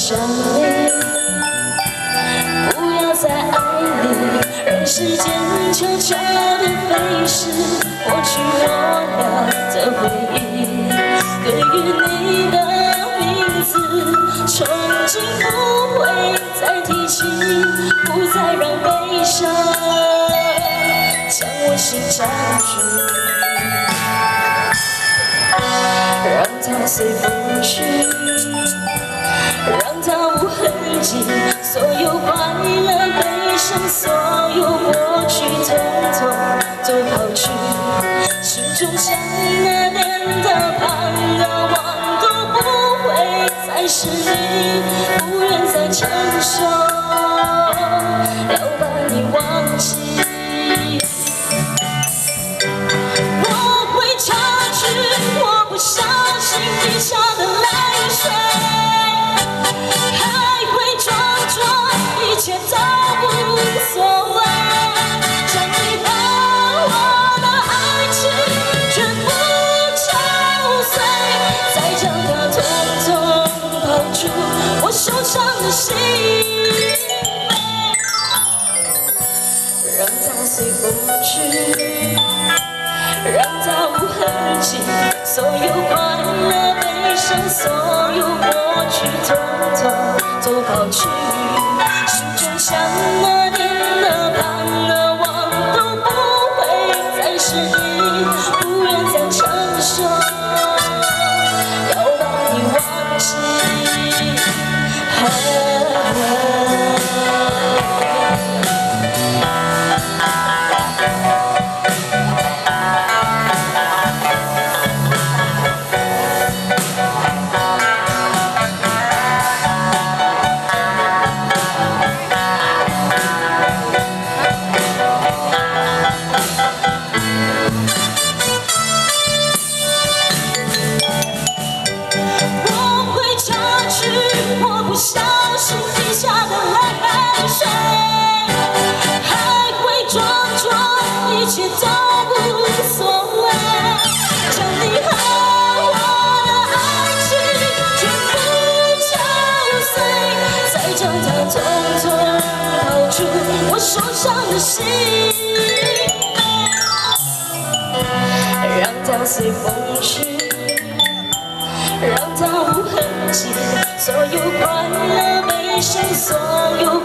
想你，不要再爱你，让时间悄悄地飞逝，抹去我俩的回忆，给予你的名字，从今不会再提起，不再让悲伤将我心占据。 让它随风去，让它无痕迹。所有快乐、悲伤，所有过去，统统都抛去。心中想那年的盼和望都不会再是你，不愿再承受，要把你忘记。 相信滴下的泪水，还会装作一切都无所谓。将你把我的爱情全部敲碎，再将它统统抛出我受伤的心让它随风去。 让它无痕迹，所有快乐、悲伤，所有过去，统统都抛去。心中想那年的盼和望都不会再是你，不愿再承受，要把你忘记。小心滴下的泪水，还会装作一切都无所谓。将你和我的爱情全部敲碎，再将它统统抛出我受伤的心，让它随风去。 让它无痕迹，所有快乐、悲伤，所有